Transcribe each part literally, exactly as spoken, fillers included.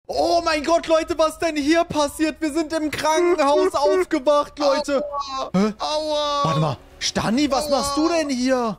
Oh mein Gott, Leute, was denn hier passiert? Wir sind im Krankenhaus aufgewacht, Leute. Aua! Hä? Aua! Warte mal. Stani, was Aua. machst du denn hier?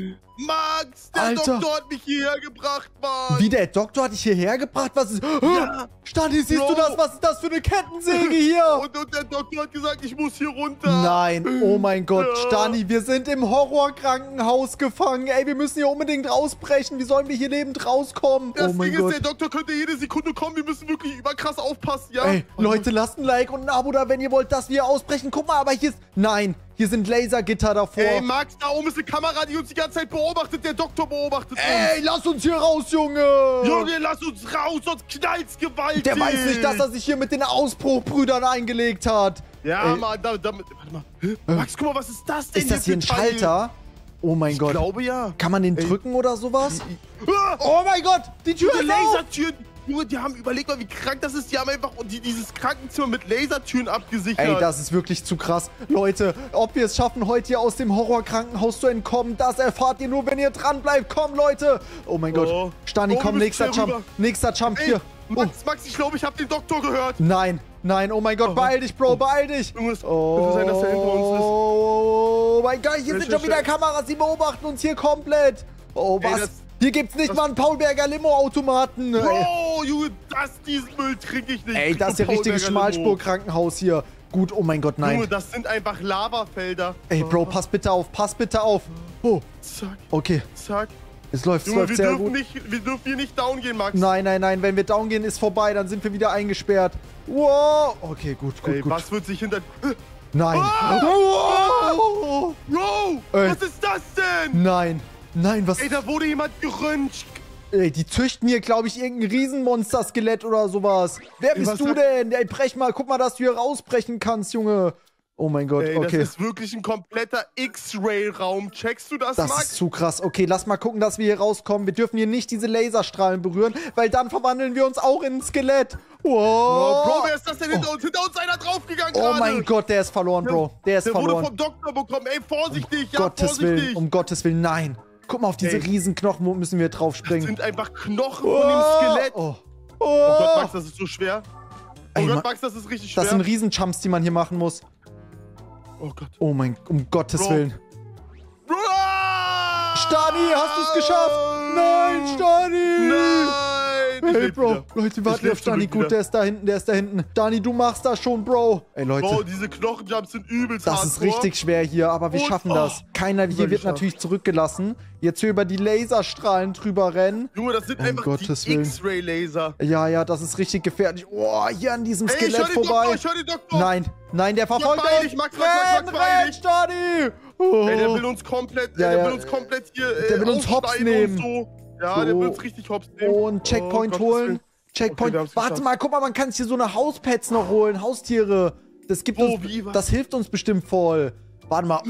Max, der Alter. Doktor hat mich hierher gebracht, Mann. Wie, der Doktor hat dich hierher gebracht? Was ist... Ja. Stani, siehst Bro. du das? Was ist das für eine Kettensäge hier? Und, und der Doktor hat gesagt, ich muss hier runter. Nein, oh mein Gott, Ja. Stani, wir sind im Horrorkrankenhaus gefangen. Ey, wir müssen hier unbedingt rausbrechen. Wie sollen wir hier lebend rauskommen? Das oh mein Ding Gott. ist, der Doktor könnte jede Sekunde kommen. Wir müssen wirklich überkrass aufpassen, ja? Ey, Leute, lasst ein Like und ein Abo da, wenn ihr wollt, dass wir ausbrechen. Guck mal, aber hier ist... Nein, hier sind Lasergitter davor. Ey, Max, da oben ist eine Kamera, die uns die ganze Zeit beobachtet. Der Doktor beobachtet uns. Ey, lass uns hier raus, Junge. Junge, lass uns raus, sonst knallt's gewaltig. Der weiß nicht, dass er sich hier mit den Ausbruchbrüdern eingelegt hat. Ja, Ey. Mann, da, da, warte mal. Hä? Max, guck mal, was ist das denn Ist das hier ein für Teil? Schalter? Oh mein Ich Gott. glaube ja. Kann man den Ey. drücken oder sowas? Ah! Oh mein Gott, die Tür Diese ist auf. Lasertüren. Junge, die haben, überleg mal, wie krank das ist. Die haben einfach die, dieses Krankenzimmer mit Lasertüren abgesichert. Ey, das ist wirklich zu krass. Leute, ob wir es schaffen, heute hier aus dem Horrorkrankenhaus zu entkommen, das erfahrt ihr nur, wenn ihr dran bleibt. Komm, Leute. Oh mein Oh. Gott. Stani, Oh, wir komm, müssen nächster schnell Jump. rüber. Nächster Jump Ey, hier. Oh. Max, Max, ich glaube, ich habe den Doktor gehört. Nein, nein, oh mein Gott, Oh. beeil dich, Bro, beeil dich. Junge, es Oh, könnte sein, dass er hinter uns oh mein Gott, hier Schnell, sind schnell, schon wieder schnell. Kameras, die beobachten uns hier komplett. Oh, Ey, was? das- Hier gibt's nicht das- mal einen Paulberger Limo-Automaten. ist. Ey. Bro, Junge, das, diesen Müll trinke ich nicht. Ey, Ich das ist ja trinke richtiges Paulberger Limo. Schmalspur-Krankenhaus hier. Gut, oh mein Gott, nein. Junge, das sind einfach Lavafelder. Ey, Bro, pass bitte auf, pass bitte auf. Oh, Zack, okay. zack. Es läuft, es Junge, läuft wir sehr dürfen, gut. nicht, wir dürfen hier nicht down gehen, Max. Nein, nein, nein, wenn wir down gehen, ist vorbei, dann sind wir wieder eingesperrt. Wow. Okay, gut, gut, Ey, gut. was wird sich hinter... Nein. Ah! Wow. Bro, Ey. was ist das denn? Nein, nein, was... Ey, da wurde jemand geröntgt. Ey, die züchten hier, glaube ich, irgendein Riesenmonster-Skelett oder sowas. Wer bist was du sagt- denn? Ey, brech mal, guck mal, dass du hier rausbrechen kannst, Junge. Oh mein Gott, Ey, okay. das ist wirklich ein kompletter X-Ray-Raum. Checkst du das, Das Max? ist zu krass. Okay, lass mal gucken, dass wir hier rauskommen. Wir dürfen hier nicht diese Laserstrahlen berühren, weil dann verwandeln wir uns auch in ein Skelett. Oh, Wow. Bro, wer ist das denn hinter uns? Hinter uns einer draufgegangen Oh gerade. mein Gott, der ist verloren, Bro. Der ist Der wurde verloren. vom Doktor bekommen. Ey, vorsichtig, ja, Gottes vorsichtig. Willen, um Gottes Willen, nein. Guck mal, auf diese Ey. Riesenknochen wo müssen wir drauf Das springen. sind einfach Knochen von dem Skelett. Oh, Oh, oh. Gott, Max, das ist so schwer. Oh Ey, Gott, Ma- Max, das ist richtig schwer. Das sind Riesenjumps, die man hier machen muss. Oh Gott. Oh mein, um Gottes Bro. Willen. Bro! Stani, hast du es geschafft? Nein, Stani! Nein! Ich Hey, leb Bro, wieder. Leute, Ich warten leb auf Stani. zurück Gut, wieder. der ist da hinten, der ist da hinten. Stani, du machst das schon, Bro. Ey, Leute, Bro, diese Knochenjumps sind übelst das ist hardcore. richtig schwer hier, aber wir Und- schaffen oh, das. Keiner hier wird geschafft. natürlich zurückgelassen. Jetzt hier über die Laserstrahlen drüber rennen. Junge, das sind Um einfach Gottes die Willen. X-Ray-Laser. Ja, ja, das ist richtig gefährlich. Oh, hier an diesem Ey, ich Skelett hör den vorbei. Doktor, ich hör den Doktor. Nein, nein, der verfolgt beeil uns. dich, Max, Max, Max, renn, Max, beeil renn, dich. Stani. Oh. Ey, der will uns komplett, Ja, ey, der ja. will uns komplett hier äh, Der will uns hops aufschneiden nehmen. und so. Ja, So. der will uns richtig hops nehmen. Und Checkpoint Oh, Gottes holen. Willen. Checkpoint. Okay, wir haben's Warte geschafft. mal, guck mal, man kann sich hier so eine Hauspets noch holen. Haustiere. Das gibt Wo, uns, wie, was? das hilft uns bestimmt voll. Warte mal.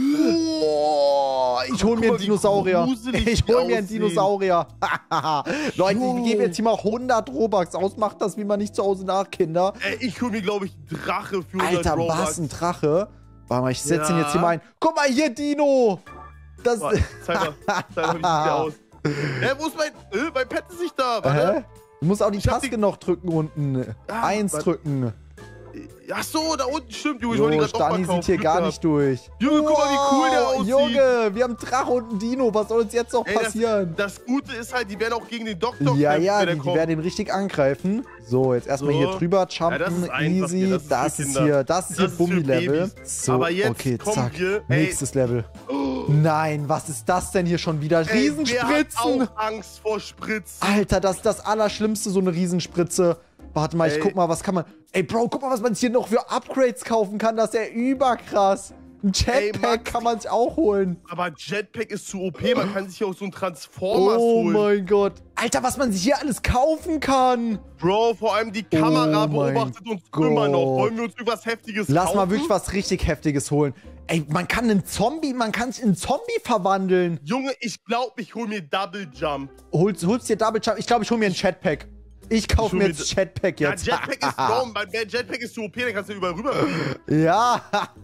Oh, ich hol guck mir mal, einen wie Dinosaurier. gruselig Ich die hol mir einen aussehen. Dinosaurier. Leute, Jo. wir geben jetzt hier mal hundert Robux aus. Macht das wie man nicht zu Hause nach, Kinder. Ey, ich hol mir, glaube ich, einen Drache für hundert Alter, Robux. was? Ein Drache? Warte mal, ich setze ihn Ja. jetzt hier mal ein. Guck mal hier, Dino. Das. Warte, zeig mal, zeig mal, wie sieht der aus. Hä, wo ist mein... Äh, mein Pet ist nicht da, warte. Hä? Du musst auch die Ich hab Taste die- noch drücken unten. Ah, Eins warte. drücken. Ach so, da unten stimmt, Junge. Ich wollte Jo, ihn gerade Stani noch mal sieht hier kaufen. gar Glück nicht durch. Junge, guck mal, wie cool der aussieht. Junge, wir haben Drache und einen Dino. Was soll uns jetzt noch Ey, das, passieren? das Gute ist halt, die werden auch gegen den Doktor Ja, kämpfen, ja, wenn die, der die kommt. werden ihn richtig angreifen. So, jetzt erstmal So. hier drüber jumpen. Ja, das ist einfach easy. hier, das ist das für ist Kinder. hier, das ist hier Das ist für Bummi-Level. Babys. So, Aber jetzt okay, kommen zack. wir- ey. Nächstes Level. Nein, was ist das denn hier schon wieder? Ey, wer Riesenspritzen. hat auch Angst vor Spritzen? Alter, das ist das Allerschlimmste, so eine Riesenspritze. Warte mal, ich Ey. guck mal, was kann man... Ey, Bro, guck mal, was man hier noch für Upgrades kaufen kann. Das ist ja überkrass. Ein Ey, Jetpack Max, kann man sich auch holen. Aber Jetpack ist zu O P, man kann sich ja auch so einen Transformers Oh holen. mein Gott. Alter, was man sich hier alles kaufen kann. Bro, vor allem die Kamera Oh mein beobachtet uns Gott. immer noch. Wollen wir uns irgendwas Heftiges Lass kaufen? mal wirklich was richtig Heftiges holen. Ey, man kann einen Zombie, man kann sich in einen Zombie verwandeln. Junge, ich glaube, ich hol mir Double Jump. Holst, holst dir Double Jump? Ich glaube, ich hol mir ein Jetpack. Ich kaufe Ich hol mir mir jetzt Jetpack Ja, jetzt. Jetpack ist Raum, weil der Jetpack ist zu O P, dann kannst du überall rüberfliegen. Ja.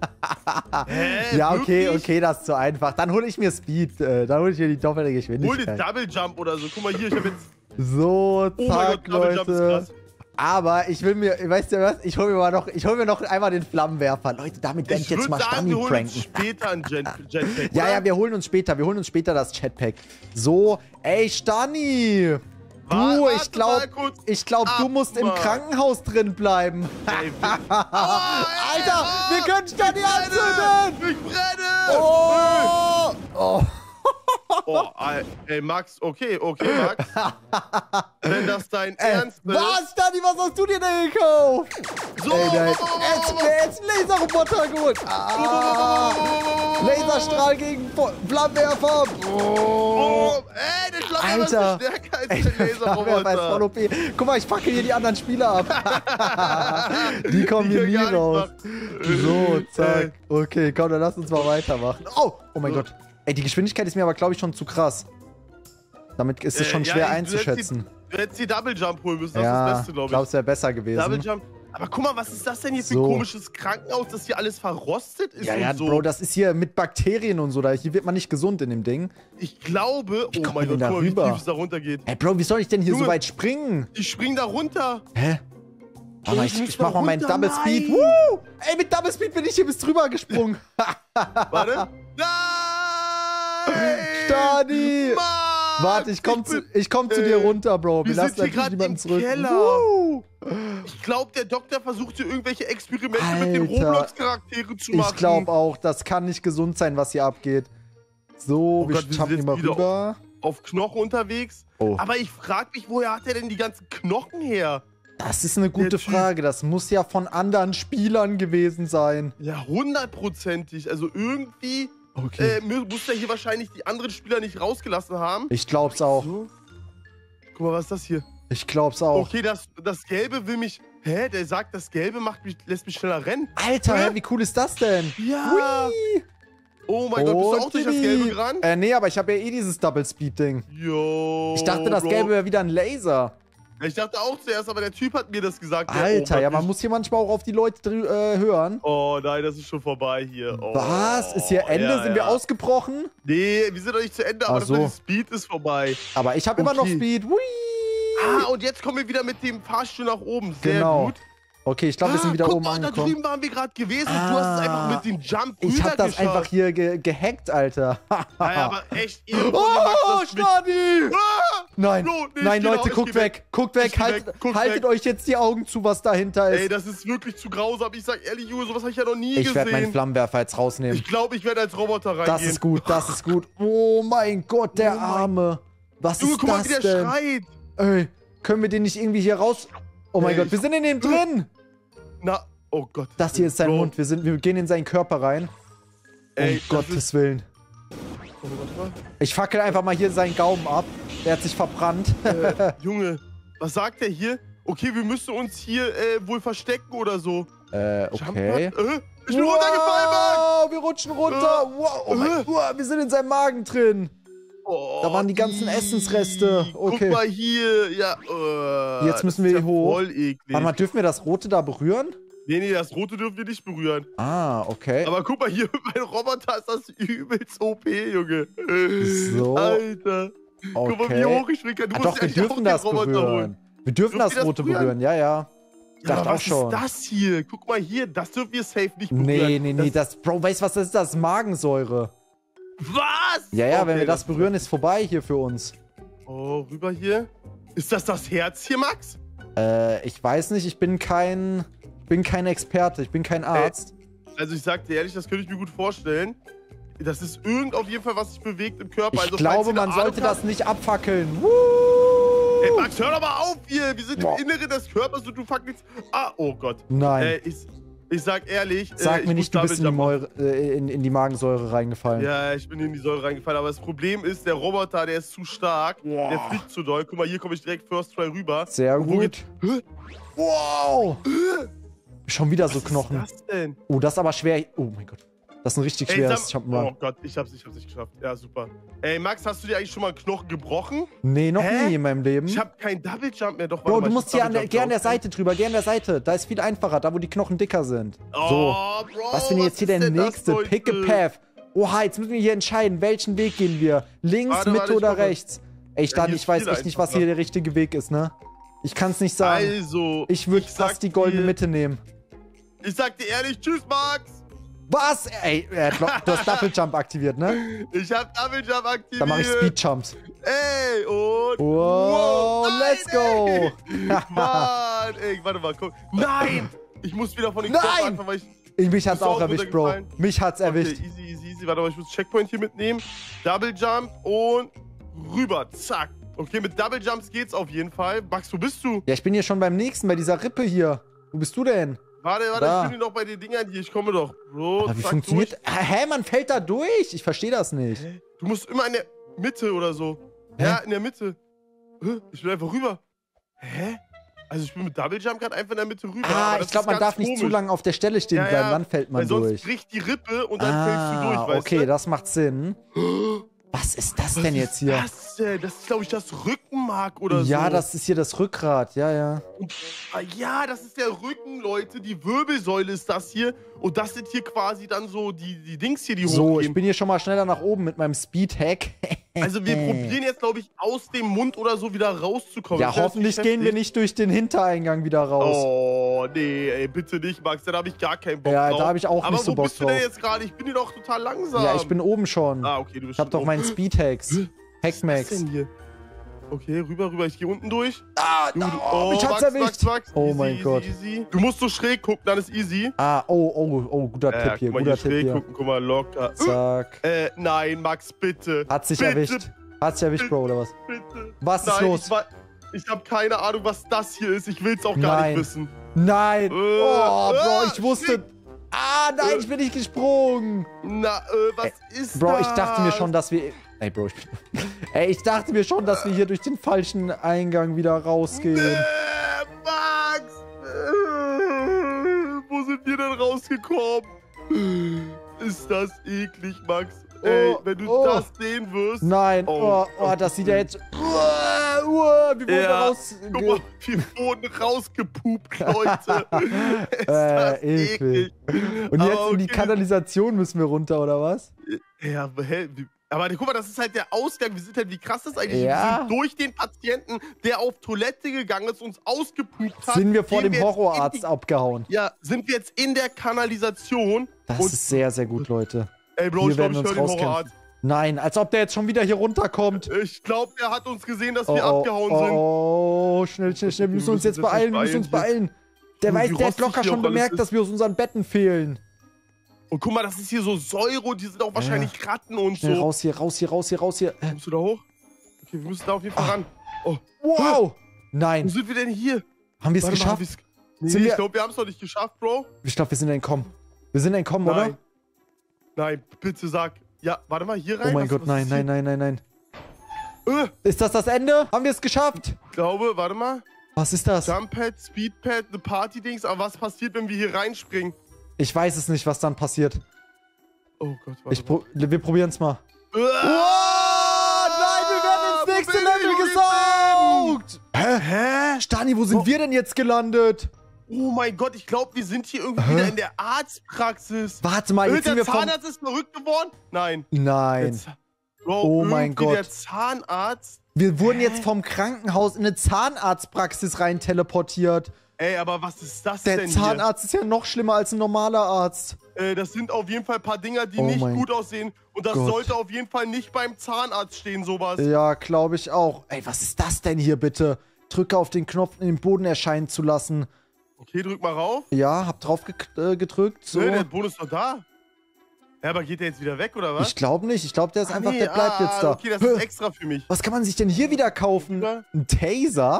Hä, Ja, okay, wirklich? okay, das ist zu einfach. Dann hole ich mir Speed. Äh, dann hole ich mir die doppelte Hol dir Geschwindigkeit. Double Jump oder so. Guck mal hier, ich hab jetzt... So, Oh mein zack, Gott, Double Jump ist Leute. krass. Aber ich will mir, weißt du was, ich hol mir mal noch, ich hol mir noch einmal den Flammenwerfer. Leute, damit werde ich, ich jetzt mal Stani pranken. Wir holen uns später ein Jet Jetpack, Ja, ja, wir holen uns später, wir holen uns später das Jetpack. So, ey, Stani. Du, Warte, ich glaube, ich glaube, du musst im Krankenhaus drin bleiben. Ey, oh, Alter, oh, wir können Stani anzünden. Ich brenne. Oh. Oh. Oh, ey, Max, okay, okay, Max. Wenn das dein ey, Ernst ist. Was, Stani, was hast du dir denn gekauft? So, ey, nein. Jetzt, jetzt einen Laserroboter geholt. Ah. Laserstrahl gegen Flammenwerfer. Oh. Oh, ey, der Flammenwerfer ist stärker als der Laserroboter. Voll O P. Guck mal, ich fackel hier die anderen Spieler ab. Die kommen hier nie raus. So, zack. Okay, komm, dann lass uns mal weitermachen. Oh, oh mein Gott. Ey, die Geschwindigkeit ist mir aber, glaube ich, schon zu krass. Damit ist es schon äh, schwer ja, einzuschätzen. Du hättest die Double Jump holen müssen, das ja, ist das Beste, glaube ich. Ich glaube, es wäre besser gewesen. Double Jump. Aber guck mal, was ist das denn hier für so ein komisches Krankenhaus, das hier alles verrostet ist? Ja, und ja, so. Bro, das ist hier mit Bakterien und so. Da hier wird man nicht gesund in dem Ding. Ich glaube, wie oh mein Gott, guck mal, wie tief es da runter geht. Ey, Bro, wie soll ich denn hier Junge, so weit springen? Ich spring da runter. Hä? Warte mal, ich, ich mach mal meinen Double Nein. Speed. Woo! Ey, mit Double Speed bin ich hier bis drüber gesprungen. Warte. Nein! Stani! Mann, Warte, ich komm, ich zu, ich komm zu dir runter, Bro. Wir, wir lassen natürlich niemanden zurück. Uh. Ich glaube, der Doktor versucht hier irgendwelche Experimente Alter. mit den Roblox-Charakteren zu machen. Ich glaube auch, das kann nicht gesund sein, was hier abgeht. So, oh wir Gott, schaffen wir mal rüber. Auf, auf Knochen unterwegs. Oh. Aber ich frage mich, woher hat er denn die ganzen Knochen her? Das ist eine gute Frage. Das muss ja von anderen Spielern gewesen sein. Ja, hundertprozentig. Also irgendwie... Okay. Äh, muss der hier wahrscheinlich die anderen Spieler nicht rausgelassen haben. Ich glaub's auch. So. Guck mal, was ist das hier? Ich glaub's auch. Okay, das, das Gelbe will mich... Hä? Der sagt, das Gelbe macht mich, lässt mich schneller rennen. Alter, hä? Wie cool ist das denn? Ja. Hui. Oh mein Gott, bist du auch durch das Gelbe gerannt? Äh, nee, aber ich habe ja eh dieses Double-Speed-Ding. Jo. Ich dachte, das Gelbe wäre wieder ein Laser. Ich dachte auch zuerst, aber der Typ hat mir das gesagt. Alter, ja, man muss hier manchmal auch auf die Leute äh, hören. Oh nein, das ist schon vorbei hier. Oh. Was? Ist hier Ende? Ja, sind ja. wir ausgebrochen? Nee, wir sind doch nicht zu Ende, aber so. das Speed ist vorbei. Aber ich habe okay. immer noch Speed. Hui. Ah, und jetzt kommen wir wieder mit dem Fahrstuhl nach oben. Sehr genau. gut. Okay, ich glaube, wir sind wieder ah, guck oben mal, angekommen. Da drüben waren wir gerade gewesen ah, und du hast es einfach mit dem Jump Ich hab das geschafft. einfach hier ge gehackt, Alter. Ja, aber echt. Oh, Stani! Ah, nein, Bro, nee, nein, genau, Leute, guckt weg. weg. Guckt weg, halt, weg. Guckt haltet weg. euch jetzt die Augen zu, was dahinter ist. Ey, das ist wirklich zu grausam. Ich sag ehrlich, Junge, sowas habe ich ja noch nie ich gesehen. Ich werde meinen Flammenwerfer jetzt rausnehmen. Ich glaube, ich werde als Roboter reingehen. Das ist gut, das ist gut. Oh mein Gott, der oh Arme. Was Junge, ist guck das mal, wie der denn? Schreit. Ey, können wir den nicht irgendwie hier raus... Oh mein Ey, Gott, wir sind in dem drin. Na... Oh Gott. Das hier ist sein Bro. Mund. Wir, sind, wir gehen in seinen Körper rein. Ey, um Gottes Willen. Oh, warte mal. Ich fackel einfach mal hier seinen Gaumen ab. Der hat sich verbrannt. Äh, Junge, was sagt der hier? Okay, wir müssen uns hier äh, wohl verstecken oder so. Äh, okay. Äh, ich bin wow, runtergefallen, Mann! Wir rutschen runter. Äh, wow, oh mein, wow, wir sind in seinem Magen drin. Oh, da waren die ganzen Essensreste. Okay. Guck mal hier. Ja, uh, jetzt müssen wir hier ja hoch. Voll eklig. Warte mal, dürfen wir das Rote da berühren? Nee, nee, das Rote dürfen wir nicht berühren. Ah, okay. Aber guck mal hier, mein Roboter ist das übelst O P, Junge. So. Alter. Okay. Guck mal, wie hoch ich springen kann. Du ah, musst doch, wir dürfen das berühren. Holen. Wir dürfen, dürfen das Rote berühren? berühren, ja, ja. Ich ja, dachte was auch schon. ist das hier? Guck mal hier, das dürfen wir safe nicht berühren. Nee, nee, nee, das, das Bro, weißt du, was das ist? Das ist Magensäure. Was? Ja, ja, okay, wenn wir das berühren, ist vorbei hier für uns. Oh, rüber hier. Ist das das Herz hier, Max? Äh, ich weiß nicht, ich bin kein... Ich bin kein Experte, ich bin kein Arzt. Ey, also ich sag dir ehrlich, das könnte ich mir gut vorstellen. Das ist irgend auf jeden Fall, was sich bewegt im Körper. Ich also, glaube, man sollte das nicht abfackeln. Woo! Ey, Max, hör doch mal auf hier. Wir sind Boah. im Inneren des Körpers und du fackelst... Ah, oh Gott. Nein. Äh, ich, ich sag ehrlich... Sag äh, mir nicht, du bist in die, Mäure, äh, in, in die Magensäure reingefallen. Ja, ich bin in die Säure reingefallen. Aber das Problem ist, der Roboter, der ist zu stark. Wow. Der fliegt zu doll. Guck mal, hier komme ich direkt First Try rüber. Sehr gut. Geht... Wow. Schon wieder Was so Knochen. Was ist das denn? Oh, das ist aber schwer. Oh mein Gott. Das ist ein richtig Ey, schweres. Ich hab oh Gott, ich hab's, ich hab's nicht geschafft. Ja, super. Ey, Max, hast du dir eigentlich schon mal einen Knochen gebrochen? Nee, noch Hä? nie in meinem Leben. Ich hab keinen Double Jump mehr. Doch, Bro, du musst hier an der, geh an der Seite drüber, geh an der Seite. Da ist viel einfacher, da wo die Knochen dicker sind. Oh, so. Bro, was wäre jetzt hier der nächste? Pick a path. Oha, jetzt müssen wir hier entscheiden, welchen Weg gehen wir. Links, warte, Mitte warte, oder rechts? Ey, Stani, ja, ich weiß echt nicht, was hier der richtige Weg ist, ne? Ich kann es nicht sagen. Also, ich würde sag fast die goldene dir- Mitte nehmen. Ich sag dir ehrlich, tschüss, Max. Was? Ey, äh, du hast Double Jump aktiviert, ne? Ich hab Double Jump aktiviert. Dann mache ich Speed Jumps. Ey, und... Wow, nein, let's go. Ey. Mann, ey, warte mal, guck. Nein! Ich muss wieder von den Nein! Knopf anfangen, weil ich... Mich hat's Bist du auch auch erwischt, Bro. runtergefallen? Mich hat's erwischt. Okay, easy, easy, easy. Warte mal, ich muss Checkpoint hier mitnehmen. Double Jump und rüber. Zack. Okay, mit Double Jumps geht's auf jeden Fall. Max, wo bist du? Ja, ich bin hier schon beim nächsten, bei dieser Rippe hier. Wo bist du denn? Warte, warte, Da. ich bin hier noch bei den Dingern hier. Ich komme doch. Bro, Aber wie zack, funktioniert... durch. Hä, man fällt da durch? Ich verstehe das nicht. Du musst immer in der Mitte oder so. Hä? Ja, in der Mitte. Hä? Ich will einfach rüber. Hä? Also ich bin mit Double Jump gerade einfach in der Mitte rüber. Ah, aber das ich glaube, ist man ganz darf nicht zu komisch. lange auf der Stelle stehen Ja, bleiben, ja, dann fällt man Weil sonst durch. bricht die Rippe und dann ah, fällst du durch, weißt okay, du? das macht Sinn. Was ist das Was denn ist jetzt hier? Das, denn? das ist, glaube ich, das Rückenmark oder so. Ja, das ist hier das Rückgrat, ja, ja. Und, ah, ja, das ist der Rücken, Leute. Die Wirbelsäule ist das hier. Und das sind hier quasi dann so die, die Dings hier, die So, hochgehen. ich bin hier schon mal schneller nach oben mit meinem Speed-Hack. Also wir probieren jetzt, glaube ich, aus dem Mund oder so wieder rauszukommen. Ja, Das ist hoffentlich heftig. gehen wir nicht durch den Hintereingang wieder raus. Oh, nee, ey, bitte nicht, Max. Dann habe ich gar keinen Bock Ja, drauf. da habe ich auch Aber nicht so wo Bock bist du denn drauf. jetzt gerade? Ich bin hier doch total langsam. Ja, ich bin oben schon. Ah, okay, du bist Ich hab schon doch oben. meinen Speed-Hacks. Was Hackmax. ist denn hier? Okay, rüber, rüber. Ich gehe unten durch. Ah, Du, du, oh, mich hat's Max, erwischt. Max, Max. Oh Easy, mein easy, Gott. Easy. Du musst so schräg gucken, dann ist easy. Ah, oh, oh, oh, guter Äh, Tipp hier, guck mal, guter hier Tipp schräg hier. gucken, guck mal, locker. Zack. Äh, nein, Max, bitte. Hat sich bitte, erwischt. Hat sich erwischt, Bro, oder was? Bitte. Was ist Nein, los? Ich, wa- ich habe keine Ahnung, was das hier ist. Ich will's auch gar Nein. nicht wissen. Nein. Äh, Oh, Bro, äh, ich wusste. Ah, nein, Äh. ich bin nicht gesprungen. Na, äh, was ist Bro, das? ich dachte mir schon, dass wir... Ey, Bro, ich bin... Ey, ich dachte mir schon, dass wir hier durch den falschen Eingang wieder rausgehen. Äh, Max! Äh, wo sind wir denn rausgekommen? Ist das eklig, Max? Ey, Oh, wenn du oh. das sehen wirst. Nein, oh, Oh, oh, das sieht ja jetzt... Uah, uah, wir wurden Ja, raus... Guck mal, wir wurden rausgepupt, Leute. Ist das Äh, eklig. Und Aber jetzt in die okay. Kanalisation müssen wir runter, oder was? Ja, aber, hä, wie- aber guck mal, das ist halt der Ausgang. Wir sind halt, wie krass das eigentlich ist. Ja. Wir sind durch den Patienten, der auf Toilette gegangen ist, uns ausgepupt hat. Sind wir vor gehen dem jetzt in Horrorarzt die- abgehauen? Ja, sind wir jetzt in der Kanalisation. Das und, ist sehr, sehr gut, Leute. ey, Bro, wir ich glaube, werden ich uns höre den rauskämpfen. Horrorarzt. Nein, als ob der jetzt schon wieder hier runterkommt. Ich glaube, der hat uns gesehen, dass Oh, wir oh, abgehauen oh, sind. oh, schnell, schnell, schnell. Wir müssen uns jetzt beeilen, wir müssen uns beeilen. Der Wie weiß, der hat rostig locker hier schon auch alles bemerkt, ist. dass wir aus unseren Betten fehlen. Und guck mal, das ist hier so Säure und die sind auch wahrscheinlich Ratten und Schnell so. raus hier, raus hier, raus hier, raus hier. Äh, Kommst du da hoch? Okay, wir müssen da auf jeden Fall Ah. ran. Oh, Wow! wo Nein, sind wir denn hier? haben wir es Warte mal, hab geschafft? ich's- Nee, Sind wir- ich glaube, wir haben es noch nicht geschafft, Bro. Ich glaube, wir sind entkommen. Wir sind entkommen, Nein. oder? Nein, bitte sag. Ja, warte mal, hier rein. Oh mein Was- Gott, was nein, ist nein, nein, nein, nein. hier? Äh, Ist das das Ende? Haben wir es geschafft? ich glaube, warte mal. Was ist das? Jumppad, Speedpad, eine Party-Dings. Aber was passiert, wenn wir hier reinspringen? Ich weiß es nicht, was dann passiert. Oh Gott, warte Ich pro wir probieren es mal. mal. Oh, nein, wir werden ins Wo nächste bin ich? Level Wo gesaugt! Hä? Hä? Stani, wo sind Oh. wir denn jetzt gelandet? Oh mein Gott, ich glaube, wir sind hier irgendwie Hä? wieder in der Arztpraxis. Warte mal, Äh, jetzt sind der wir vom... Zahnarzt ist verrückt geworden? Nein. Nein. Der Za- Bro, Oh mein irgendwie Gott. Der Zahnarzt. Wir wurden jetzt vom Krankenhaus in eine Zahnarztpraxis rein teleportiert. Ey, aber was ist das Der denn Zahnarzt ist ja noch schlimmer als ein normaler Arzt. hier? Äh, das sind auf jeden Fall ein paar Dinger, die Oh nicht mein gut aussehen. Und das Gott. sollte auf jeden Fall nicht beim Zahnarzt stehen, sowas. Ja, glaube ich auch. Ey, was ist das denn hier bitte? Drücke auf den Knopf, in den Boden erscheinen zu lassen. Okay, drück mal rauf. Ja, hab drauf ge äh, gedrückt. So. Nö, der Bonus ist doch da. Ja, aber geht der jetzt wieder weg, oder was? Ich glaube nicht. Ich glaube, der ist Ach einfach, nee, der bleibt ah, jetzt da. Okay, das Hä? ist extra für mich. Was kann man sich denn hier wieder kaufen? Ja. Ein Taser?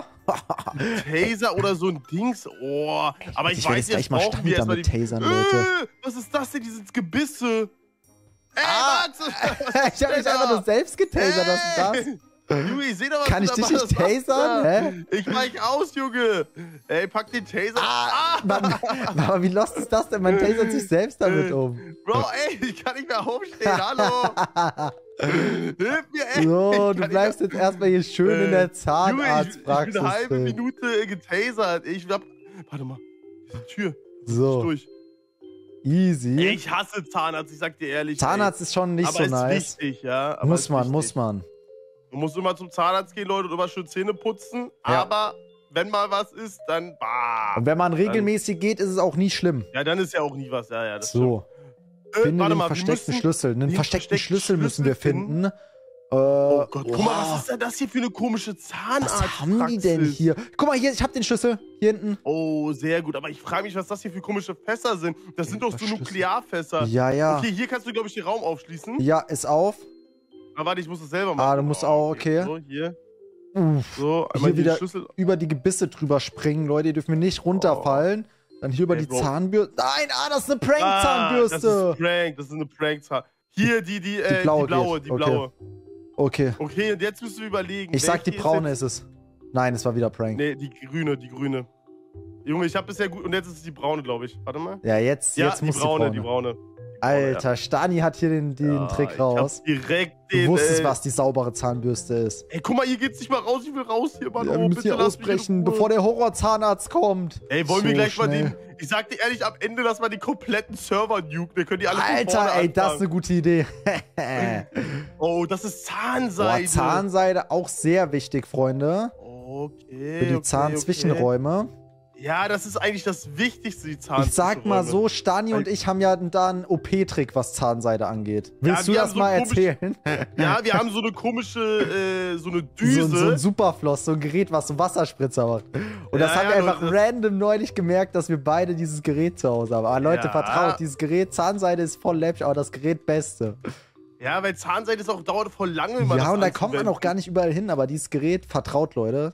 Taser oder so ein Dings. Oh, aber ich, ich werde weiß, jetzt gleich jetzt mal brauchen starten wir erstmal damit die... Tasern, Leute. Äh, was ist das denn, dieses Gebisse? Ey, Ah, Max! was ist ich habe denn mich einfach da? nur selbst getasert. Was ist das? Ey, Junge, ich seh doch, was Kann du ich da dich nicht machst. Was tasern? da? Hä? Ich weich aus, Junge. Ey, pack den Taser. Ah, Ah, Mann, aber wie lost ist das denn? Man tasert sich selbst damit Äh, um. Bro, ey, ich kann nicht mehr aufstehen. Hallo. Hilf mir, ey. So, Ich du kann bleibst nicht jetzt erstmal hier schön mehr- in der Junge, ich, ich Zahnarztpraxis. bin eine halbe drin. Minute getasert. Ich hab... Warte mal. Diese Tür. So, Durch. easy. Ich hasse Zahnarzt, ich sag dir ehrlich. Zahnarzt ist schon nicht aber so ist nice. wichtig, ja. Aber Muss ist man, wichtig. muss man. Du musst immer zum Zahnarzt gehen, Leute, und immer schön Zähne putzen. Ja. Aber wenn mal was ist, dann bah. Und wenn man dann, regelmäßig geht, ist es auch nie schlimm. Ja, dann ist ja auch nie was. Ja, ja, das So. Äh, Finde warte den mal, versteckten müssen Schlüssel. Einen den versteckten Schlüssel müssen wir finden. finden. Äh, Oh Gott, guck mal, wow. was ist denn das hier für eine komische Zahnarzt? Was haben die denn hier? Guck mal, hier, ich hab den Schlüssel. Hier hinten. Oh, sehr gut. Aber ich frage mich, was das hier für komische Fässer sind. Das sind doch so Schlüssel. Nuklearfässer. Ja, ja. Okay, hier kannst du, glaube ich, den Raum aufschließen. Ja, ist auf. Aber warte, ich muss das selber machen. Ah, du musst auch, okay. So, hier. Uff. So, einmal Hier hier wieder den Schlüssel. über die Gebisse drüber springen, Leute. Ihr dürft mir nicht runterfallen. Dann hier über Ey, die Bro. Zahnbürste. Nein, ah, das ist eine Ah, das Prank-Zahnbürste. ist Prank, das ist eine Prank-Zahnbürste. Hier, die, die, äh, die blaue blaue, geht. die Okay. blaue. Okay. Okay, und jetzt müssen wir überlegen. Ich sag, die welche braune jetzt- ist es. Nein, es war wieder Prank. Nee, die grüne, die grüne. Junge, ich hab bisher gut. Und jetzt ist es die braune, glaube ich. Warte mal. Ja, jetzt, Ja, jetzt die muss braune, die die braune. braune. Alter, Stani hat hier den, den Ja, Trick ich raus. hab direkt Du den. wusstest, äh, was die saubere Zahnbürste ist. Ey, guck mal, hier geht's nicht mal raus. Ich will raus hier, Mann. Ja, Oh, wir müssen bitte hier lass mich in ausbrechen, Ruhe. bevor der Horrorzahnarzt kommt. Ey, wollen So wir gleich mal schnell. den. Ich sag dir ehrlich, am Ende lass mal den kompletten Server nuken. Wir können die alle von Alter, vorne ey, das ist anfangen. eine gute Idee. Oh, das ist Boah, Zahnseide. Zahnseide auch sehr wichtig, Freunde. Okay. Für die okay, Zahnzwischenräume. Okay. Ja, das ist eigentlich das Wichtigste, die Zahnzwischenräume. Ich sag mal so, Stani und ich haben ja da einen O P-Trick, was Zahnseide angeht. Willst wir du haben das so mal einen komischen- erzählen? Ja, wir haben so eine komische, äh, so eine So, Düse. so ein Superfloss, so ein Gerät, was so Wasserspritzer macht. Und das Ja, haben ja, wir einfach das- random neulich gemerkt, dass wir beide dieses Gerät zu Hause haben. Aber Leute, Ja. vertraut, dieses Gerät, Zahnseide ist voll läppisch, aber das Gerät beste. Ja, weil Zahnseide ist auch dauert voll lange immer. Ja, das und da kommt man anzuwenden. auch gar nicht überall hin, aber dieses Gerät, vertraut, Leute.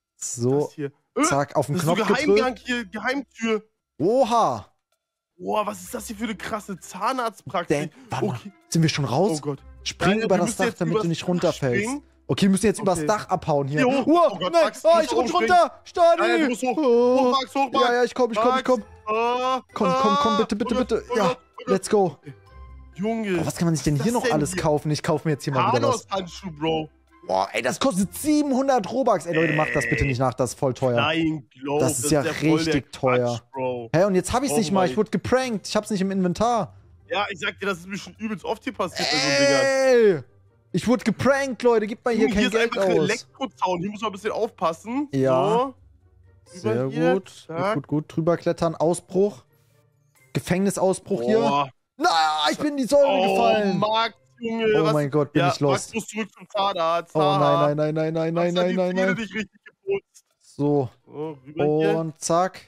So, Das hier. Äh, zack, auf den das ist so Knopf Geheimgang gedrückt. hier, Geheimtür. Oha! Boah, was ist das hier für eine krasse Zahnarztpraxis? Der, warte mal, Okay. sind wir schon Oh raus? Gott. Spring Nein, über wir das müssen Dach, jetzt damit übers du nicht Dach runterfällst. springen. Okay, wir müssen jetzt übers Okay. Dach abhauen hier. Hier hoch. Wow, Oh Gott, nein, Max, du oh, musst ich rutsch hochspringen. runter! Stani! Nein, du musst hoch. Oh. Hoch, Max, hoch, Max. Ja, ja, ich komm, ich komm, ich komm. Ah, Komm, komm, komm, bitte, ah, bitte, oh Gott, bitte. oh Ja, Gott, oh Gott. let's go. Junge. Boah, was kann man sich denn was hier ist noch das denn alles hier? kaufen? Ich kaufe mir jetzt hier mal wieder was. Thanos-Handschuh, Bro. Boah, ey, das kostet siebenhundert Robux. Ey, Leute, macht das bitte nicht nach, das ist voll teuer. Nein, glaub, Das ist ja der voll der richtig teuer. Quatsch, Bro. Hä, und jetzt hab ich's Oh nicht mal. Ich mein- wurde geprankt. Ich hab's nicht im Inventar. Ja, ich sag dir, das ist mir schon übelst oft hier passiert bei so Dingern. Ey! Ich wurde geprankt, Leute. Gib mal hier Junge, kein ist Geld einfach ein aus. Elektrozaun. Hier muss man ein bisschen aufpassen. Ja. So. Sehr Über hier. gut. Gut, Zack. gut, gut. Drüber klettern. Ausbruch. Gefängnisausbruch hier. Boah. Na, ich bin in die Säure Oh, gefallen. Max, Junge. Oh was? mein Gott, bin ja, ich lost. Max muss zurück zum Zahnarzt. Oh nein, nein, nein, nein, nein, nein, nein, nein, nein. dich richtig geputzt. So. So, rüber hier. Und zack.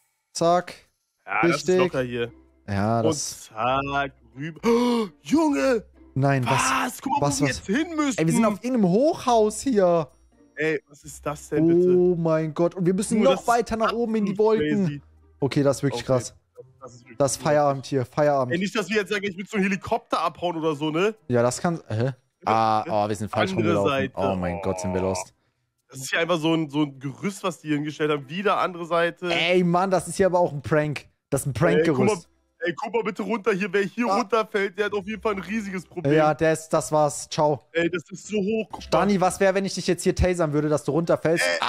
Zack. Ja, das ist richtig. locker hier. Ja, Und das. zack, rüber. Oh, Junge, Nein, was? was? Guck mal, was, wo wir was? jetzt hin müssen. Ey, wir sind auf irgendeinem Hochhaus hier. Ey, was ist das denn bitte? Oh mein Gott. Und wir müssen Junge, noch das ist weiter nach oben in die absolut Wolken. crazy. Okay, das ist wirklich Okay, krass. Das ist, wirklich Das ist cool. Feierabend hier. Feierabend. Ey, nicht, dass wir jetzt sagen, ich mit so einem Helikopter abhauen oder so, ne? Ja, das kann. Hä? Ah, oh, wir sind falsch Andere rumgelaufen. Seite. Oh mein Gott, sind wir Oh. lost. Das ist ja einfach so ein, so ein Gerüst, was die hingestellt haben. Wieder andere Seite. Ey, Mann, das ist hier aber auch ein Prank. Das ist ein Ey, guck mal, Prank-Gerüst. ey, guck mal bitte runter hier. Wer hier Ah. runterfällt, der hat auf jeden Fall ein riesiges Problem. Ja, das, das war's. Ciao. Ey, das ist so hoch. Guck mal. Dani, was wäre, wenn ich dich jetzt hier tasern würde, dass du runterfällst? Ey,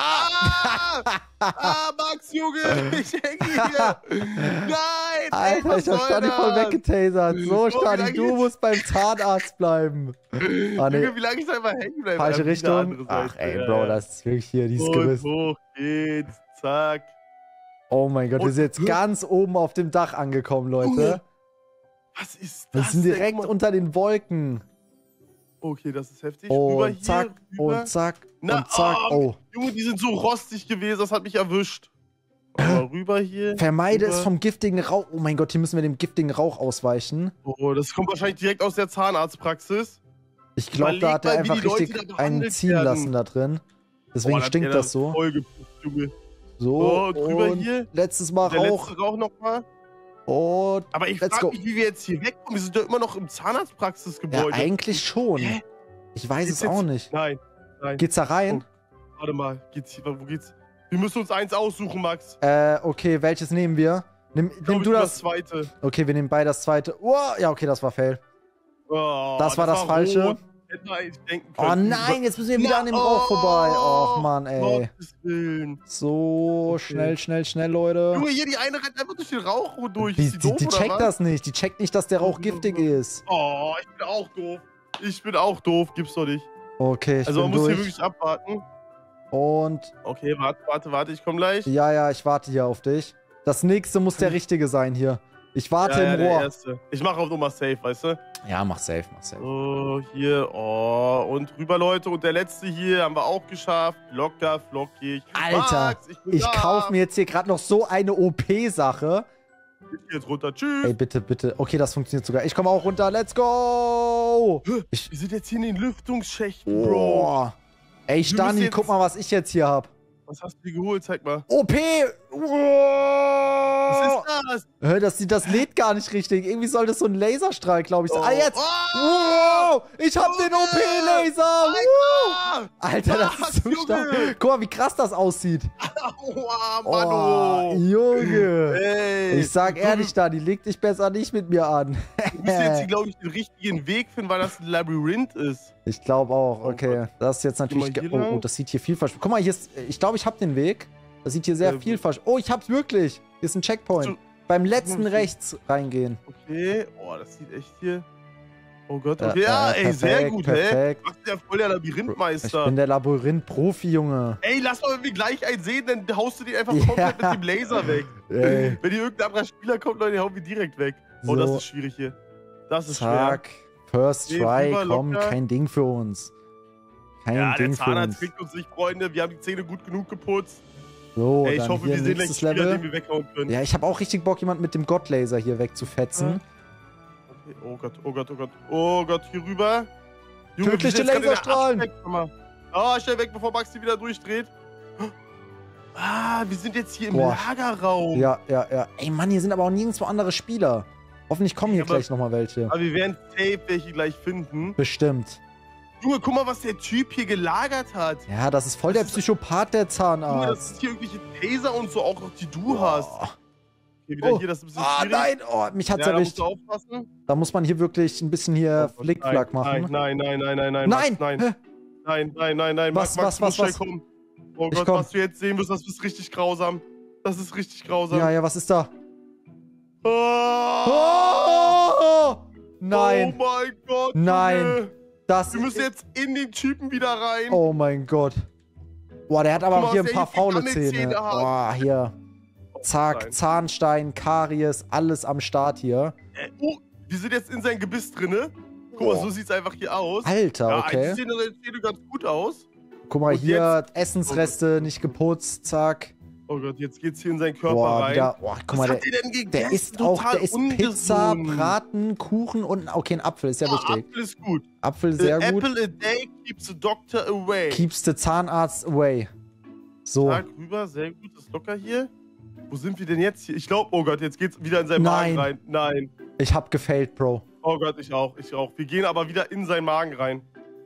ah! ah, Max, Junge, ich hänge hier. Nein! ey, Alter, was ich hab soll Stani das? voll weggetasert. So, Oh, wie Stani, lange du jetzt? musst beim Zahnarzt bleiben. Ah, nee, Junge, wie lange ich da immer hängen bleibe? falsche Wieder Richtung. andere Ach, Seite. ey, Ja, Bro, ja. das ist wirklich hier dieses Und Gerüst. hoch geht's. Zack. Oh mein Gott, wir Und- sind jetzt ganz oben auf dem Dach angekommen, Leute. Junge, Was ist Wir das sind denn? direkt Guck mal. unter den Wolken. Okay, das ist heftig. Rüber Und hier, zack, rüber. und zack, Na, und zack. Oh. Junge, die sind so rostig gewesen, das hat mich erwischt. Mal rüber hier. Vermeide rüber. es vom giftigen Rauch. Oh mein Gott, hier müssen wir dem giftigen Rauch ausweichen. Oh, das kommt wahrscheinlich direkt aus der Zahnarztpraxis. Ich glaube, da hat er Überleg mal, wie einfach die Leute richtig da einen behandelt ziehen werden. lassen da drin. Deswegen Boah, stinkt der das ist so. Voll gepusht, Junge. So, Oh, drüber und hier. letztes Mal Der Rauch. letzte Rauch nochmal. Und Aber ich Let's frage go. mich, wie wir jetzt hier wegkommen. Wir sind doch immer noch im ja, Zahnarztpraxisgebäude. eigentlich schon. Hä? Ich weiß Geht's es auch jetzt- nicht. Nein, nein. Geht's da rein? Warte mal, geht's hier, wo geht's? Wir müssen uns eins aussuchen, Max. Äh, okay, welches nehmen wir? Nimm, Ich nimm glaub, du ich nehm das. zweite. Okay, wir nehmen beide das zweite. Oh, ja, okay, das war fail. Oh, Das war das Falsche. rot. Hätte man eigentlich denken Oh können. nein, jetzt müssen wir wieder Na, an dem Rauch oh, vorbei. Och Mann, ey. Gottes Willen. So, Okay. schnell, schnell, schnell, Leute. Junge, hier, die eine rennt einfach durch den Rauch durch. Die, Ist die die, doof, die oder checkt was? das nicht. Die checkt nicht, dass der Rauch giftig ist. Oh, ich bin auch doof. Ich bin auch doof, gibt's doch nicht. Okay, ich Also man bin muss hier durch. wirklich abwarten. Und Okay, warte, warte, warte, ich komme gleich. ja, ja, ich warte hier auf dich. Das nächste muss der richtige sein hier. Ich warte ja, ja, im der Rohr. Erste. Ich mache auch nochmal safe, weißt du? Ja, mach safe, mach safe. So, hier, oh, und rüber, Leute. Und der letzte hier haben wir auch geschafft. Locker, flockig. Alter, Max, ich, bin ich da. kauf mir jetzt hier gerade noch so eine O P-Sache. Jetzt runter, tschüss. Ey, bitte, bitte. Okay, das funktioniert sogar. Ich komme auch runter. Let's go! Ich, Wir sind jetzt hier in den Lüftungsschächten, Bro. oh. Ey, Stani, jetzt- guck mal, was ich jetzt hier hab. Was hast du dir geholt? Zeig mal. O P! Was Oh. ist das? Hör, das, das lädt gar nicht richtig. Irgendwie soll das so ein Laserstrahl, glaube ich. sein. Oh. Ah, jetzt! Oh. Wow! Ich hab den O P-Laser! Ah, Alter, das Was, ist so Junge? stark. Guck mal, wie krass das aussieht. Aua, Oh, Mano. Junge. Ey. Ich sag Du- ehrlich, Stani, leg dich besser nicht mit mir an. Du musst jetzt hier, glaube ich, den richtigen Weg finden, weil das ein Labyrinth ist. Ich glaube auch, okay. Das ist jetzt natürlich... Geh mal ge- hier Oh, oh, lang. das sieht hier vielversprechend. Guck mal, hier ist... Ich glaube, ich habe den Weg. Das sieht hier sehr Ja, vielversprechend... Oh, ich hab's wirklich. Hier ist ein Checkpoint. So- Beim letzten Okay. rechts reingehen. Okay. Oh, das sieht echt hier... Oh Gott, Ja, okay. Ja, äh, ey, sehr perfekt, gut, hä? perfekt. Ach, der voll der Ich Labyrinthmeister. bin der Labyrinth-Profi, Junge. Ey, lass mal, wenn wir gleich einen sehen, dann haust du den einfach Ja. komplett mit dem Laser weg. Ey. Wenn hier irgendein anderer Spieler kommt, Leute, hauen wir direkt weg. Oh, So. das ist schwierig hier. Das ist Zack. First Nee, try, rüber, komm, locker. kein Ding für uns. Kein schwer. Ja, der Ding für Zahnarzt uns. kriegt uns nicht, Freunde. Wir haben die Zähne gut genug geputzt. So, Ey, ich dann hoffe, hier wir sehen gleich nächstes einen Spieler, den Level. wir weghauen können. Ja, ich habe auch richtig Bock, jemanden mit dem Gottlaser hier wegzufetzen. Okay. Oh Gott, oh Gott, oh Gott. Oh Gott, hier rüber. Junge, Tödliche wir sind jetzt gerade in der Laserstrahlen. Absteckkammer. Ah, schnell weg, bevor Maxi wieder durchdreht. Ah, wir sind jetzt hier im Boah. Lagerraum. Ja, ja, ja. Ey, Mann, hier sind aber auch nirgendwo andere Spieler. Hoffentlich kommen hier Ja, aber- gleich nochmal welche. Aber wir werden safe welche gleich finden. Bestimmt. Junge, guck mal, was der Typ hier gelagert hat. Ja, das ist voll der Das ist- Psychopath, der Junge, das Zahnarzt. ist hier irgendwelche Taser und so auch noch, die du hast. Oh. Okay, wieder Oh. hier, das ist ein bisschen Ah, schwierig. nein, oh, mich hat's Ja, da erwischt. musst du aufpassen. Da muss man hier wirklich ein bisschen hier Oh Gott, Flickflack nein, machen. Nein, nein, nein, nein, nein, Nein! Max, nein. Hä? Nein, nein, nein, nein, Was, Max, Max, was, du musst was, schnell kommen. Oh Ich Gott, komm. was du jetzt sehen wirst, das ist richtig grausam. Das ist richtig grausam. Ja, ja, was ist da? Oh, Oh! Nein, Oh mein Gott. Nein. Junge. das Wir müssen jetzt in den Typen wieder rein. Oh mein Gott. Boah, der hat aber Guck auch mal, hier was ein paar der hier faule für Zähne. Gammelzähne hat. Boah, hier. Oh, Zack, nein. Zahnstein, Karies, alles am Start hier. Äh, Oh, wir sind jetzt in sein Gebiss drinne. Guck mal, Oh. so sieht's einfach hier aus. Alter, Ja, okay. eigentlich sehen seine Zähne ganz gut aus. Guck mal, Und hier Essensreste nicht geputzt, zack. Oh Gott, jetzt geht's hier in seinen Körper Boah, rein. wieder, boah, guck Was mal, hat der, der denn gegessen? der ist auch, Total der ist Pizza, ungesund. Braten, Kuchen und, okay, ein Apfel ist ja Ah, wichtig. Apfel ist gut. Apfel sehr a gut. Apple a day keeps the doctor away. Keeps the Zahnarzt away. So. Tag rüber, sehr gut, ist locker hier. Wo sind wir denn jetzt hier? Ich glaube, oh Gott, jetzt geht's wieder in seinen Nein. Magen rein. Nein. Ich hab gefailt, Bro. Oh Gott, ich auch, ich auch. Wir gehen aber wieder in seinen Magen rein.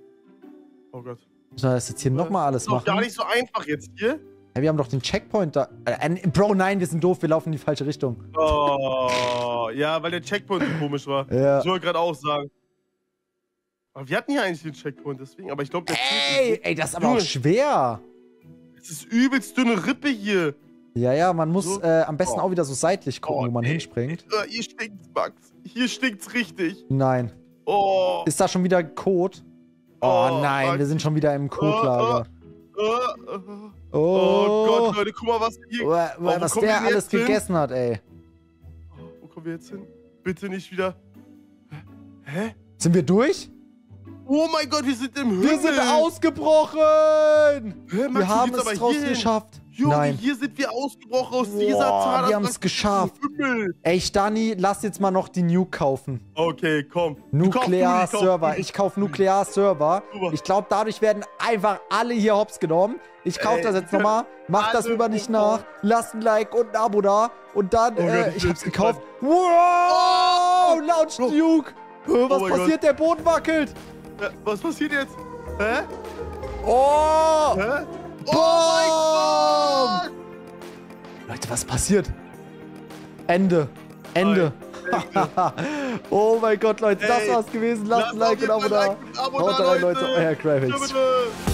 Oh Gott. Müssen wir das jetzt hier nochmal alles Ist doch machen? gar nicht so einfach jetzt hier. Ja, wir haben doch den Checkpoint da. Äh, äh, Bro, nein, wir sind doof, wir laufen in die falsche Richtung. Oh, ja, weil der Checkpoint so komisch war. Ja. Ich wollte gerade auch sagen. Aber wir hatten ja eigentlich den Checkpoint, deswegen. Aber ich glaube, der Ey, zählt ey, das ist aber Junge. auch schwer. nicht. Es ist übelst dünne Rippe hier. Ja, ja, man muss So. äh, am besten Oh. auch wieder so seitlich gucken, Oh, wo man ey. hinspringt. Äh, hier stinkt's, Max. Hier stinkt's richtig. Nein. Oh. Ist da schon wieder Kot? Oh, Oh, nein, Max. wir sind schon wieder im Kotlager. Äh, äh. Oh, Oh Gott, Leute, guck mal, was hier. Wa- wa- Oh, wo was kommen der wir denn alles jetzt hin? gegessen hat, ey. Wo kommen wir jetzt hin? Bitte nicht wieder. Hä? Sind wir durch? Oh mein Gott, wir sind im Himmel. Wir sind ausgebrochen! Hä, Max, Wir du haben gehst es aber draus hierhin. geschafft. Junge, Nein. hier sind wir ausgebrochen aus Boah, dieser Zahnarzt. wir haben es geschafft. Himmel. Ey, Stani, lass jetzt mal noch die Nuke kaufen. Okay, komm. Du kaufst du, ich kauf Nuklear-Server. du. Ich kauf Nuklear-Server. Super. Ich glaube, dadurch werden einfach alle hier hops genommen. Ich kauf Ey, das jetzt nochmal. Mach das alle lieber nicht Bobo. nach. Lasst ein Like und ein Abo da. Und dann, Oh Gott, äh, ich ich bin hab's gespannt. gekauft. Wow! Launch Bro. Nuke! Äh, Was Oh mein passiert? Der Boden wackelt. Äh, Was passiert jetzt? Hä? Oh! Hä? Boom! Oh mein Gott! Leute, was passiert? Ende. Ende. Oh mein Gott, Leute, das Ey, war's gewesen. Lasst ein Lasst Like auf und ein jeden Abo Fall da. Like und ein Abo Haut da, rein, Leute. Leute. Euer Gravix. Tschö, bitte.